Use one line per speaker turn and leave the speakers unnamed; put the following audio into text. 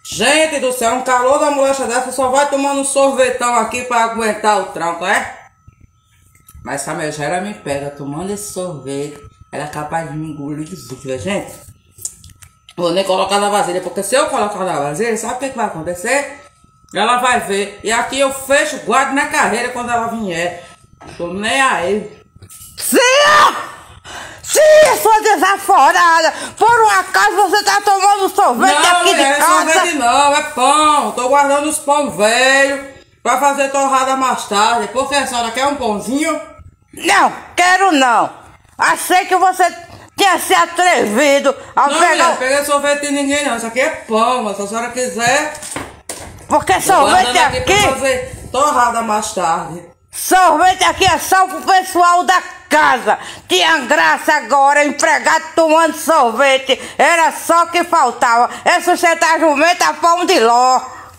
Gente do céu, um calor da molecha dessa só vai tomando um sorvetão aqui pra aguentar o tranco, é? Mas essa megera me pega tomando esse sorvete. Ela é capaz de me engolir tudo, gente. Vou nem colocar na vasilha, porque se eu colocar na vasilha, sabe o que vai acontecer? Ela vai ver. E aqui eu fecho, guardo na carreira quando ela vier. Tô nem aí.
Cia! Cia, sua desaforada! Por um acaso você tá tomando sorvete
Não,
aqui de
é
casa?
sorvete não, é pão. Tô guardando os pão velho pra fazer torrada mais tarde. Porque a senhora quer um pãozinho?
Não, quero não. Achei que você tinha se atrevido a
Não,
pegar...
não peguei sorvete de ninguém não. Isso aqui é pão, mas se a senhora quiser...
Porque
Tô
sorvete
guardando aqui pra
aqui...
fazer torrada mais tarde.
Sorvete aqui é só pro pessoal da casa. Tinha graça agora, empregado tomando sorvete. Era só que faltava. É sustentar jumenta a pão de ló.